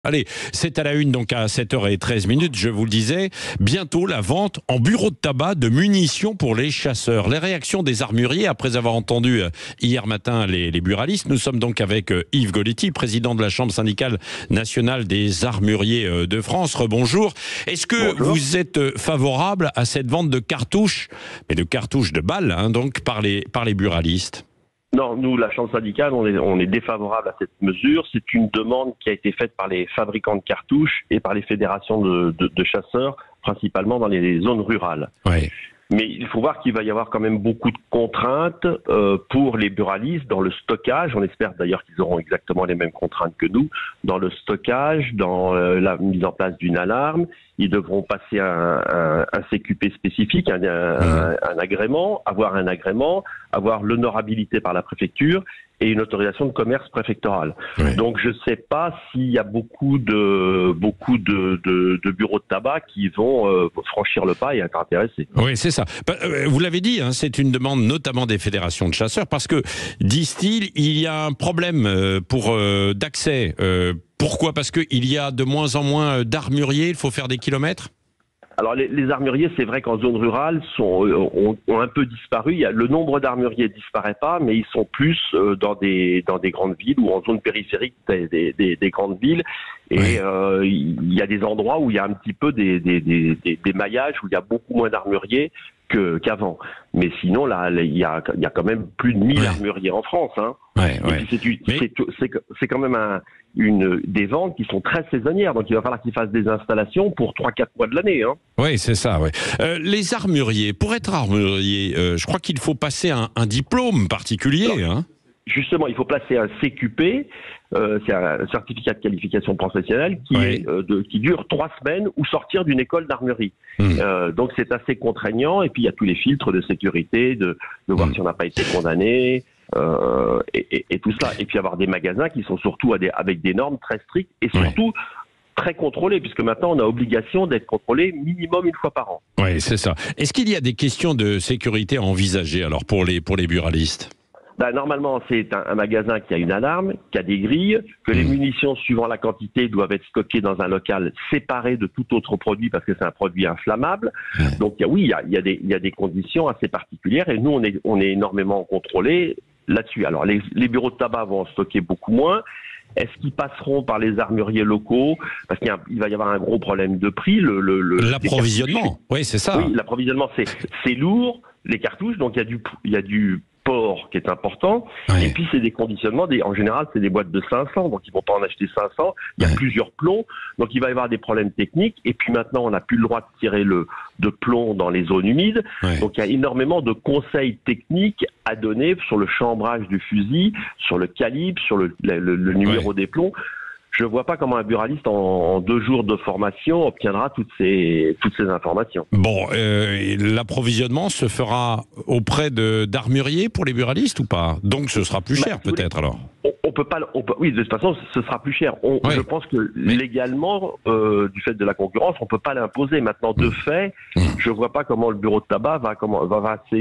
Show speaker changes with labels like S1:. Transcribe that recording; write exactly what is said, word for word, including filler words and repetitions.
S1: Allez, c'est à la une, donc à sept heures treize minutes, je vous le disais, bientôt la vente en bureau de tabac de munitions pour les chasseurs. Les réactions des armuriers, après avoir entendu hier matin les, les buralistes, nous sommes donc avec Yves Goletti, président de la Chambre syndicale nationale des armuriers de France. Rebonjour. Est-ce que
S2: Bonjour.
S1: vous êtes favorable à cette vente de cartouches, mais de cartouches de balles, hein, donc par les, par les buralistes ?
S2: Non, nous, la Chambre syndicale, on est, on est défavorable à cette mesure. C'est une demande qui a été faite par les fabricants de cartouches et par les fédérations de, de, de chasseurs, principalement dans les zones rurales.
S1: Oui.
S2: Mais il faut voir qu'il va y avoir quand même beaucoup de contraintes euh, pour les buralistes dans le stockage. On espère d'ailleurs qu'ils auront exactement les mêmes contraintes que nous dans le stockage, dans euh, la mise en place d'une alarme. Ils devront passer un, un, un C Q P spécifique, un, un, un agrément, avoir un agrément, avoir l'honorabilité par la préfecture et une autorisation de commerce préfectorale.
S1: Oui.
S2: Donc je ne sais pas s'il y a beaucoup de beaucoup de, de, de bureaux de tabac qui vont euh, franchir le pas et être intéressés.
S1: Oui, c'est ça. Vous l'avez dit, hein, c'est une demande notamment des fédérations de chasseurs parce que, disent-ils, il y a un problème pour euh, d'accès. Euh, pourquoi ? Parce qu'il y a de moins en moins d'armuriers, il faut faire des kilomètres ?
S2: Alors les, les armuriers, c'est vrai qu'en zone rurale, sont, euh, ont, ont un peu disparu. Il y a, le nombre d'armuriers ne disparaît pas, mais ils sont plus euh, dans des dans des grandes villes ou en zone périphérique des, des, des, des grandes villes. Et
S1: oui.
S2: euh, il y a des endroits où il y a un petit peu des, des, des, des, des maillages, où il y a beaucoup moins d'armuriers que, qu'avant. Mais sinon, là, il y a, il y a quand même plus de mille
S1: ouais.
S2: armuriers en France. Hein.
S1: Ouais,
S2: Et
S1: ouais.
S2: puis c'est,
S1: Mais...
S2: c'est, c'est, c'est quand même un, une, des ventes qui sont très saisonnières. Donc il va falloir qu'ils fassent des installations pour trois quatre mois de l'année. Hein.
S1: Oui, c'est ça. Ouais. Euh, les armuriers, pour être armurier, euh, je crois qu'il faut passer un, un diplôme particulier. Hein.
S2: Justement, il faut placer un C Q P, euh, c'est un certificat de qualification professionnelle qui,
S1: oui.
S2: est, euh, de, qui dure trois semaines ou sortir d'une école d'armurerie. Mmh. Euh, donc c'est assez contraignant et puis il y a tous les filtres de sécurité, de, de voir mmh. si on n'a pas été condamné euh, et, et, et tout cela. Et puis avoir des magasins qui sont surtout à des, avec des normes très strictes et surtout oui. très contrôlés, puisque maintenant on a obligation d'être contrôlé minimum une fois par an.
S1: Oui, c'est ça. Est-ce qu'il y a des questions de sécurité à envisager alors pour les, pour les buralistes ?
S2: Ben, normalement, c'est un, un magasin qui a une alarme, qui a des grilles, que mmh. les munitions, suivant la quantité, doivent être stockées dans un local séparé de tout autre produit parce que c'est un produit inflammable. Mmh. Donc oui, il y a, il y a des, il y a des conditions assez particulières et nous, on est, on est énormément contrôlés là-dessus. Alors, les, les bureaux de tabac vont en stocker beaucoup moins. Est-ce qu'ils passeront par les armuriers locaux ? Parce qu'il y a, il va y avoir un gros problème de prix. Le, le, le,
S1: l'approvisionnement, oui, c'est ça.
S2: Oui, l'approvisionnement, c'est, c'est lourd, les cartouches, donc il y a du, il y a du port qui est important, oui. Et puis c'est des conditionnements, des, en général c'est des boîtes de cinq cents, donc ils vont pas en acheter cinq cents, il y a oui. plusieurs plombs, donc il va y avoir des problèmes techniques, et puis maintenant on n'a plus le droit de tirer le, de plomb dans les zones humides, oui. Donc il y a énormément de conseils techniques à donner sur le chambrage du fusil, sur le calibre, sur le, le, le, le numéro oui. des plombs. Je ne vois pas comment un buraliste, en, en deux jours de formation, obtiendra toutes ces, toutes ces informations.
S1: Bon, euh, l'approvisionnement se fera auprès de, d'armuriers pour les buralistes ou pas ? Donc ce sera plus cher bah, peut-être alors
S2: on, on peut pas, on peut, oui, de toute façon, ce sera plus cher. On, oui. Je pense que Mais... légalement, euh, du fait de la concurrence, on ne peut pas l'imposer. Maintenant, de mmh. fait, mmh. je ne vois pas comment le bureau de tabac va, comment, va, va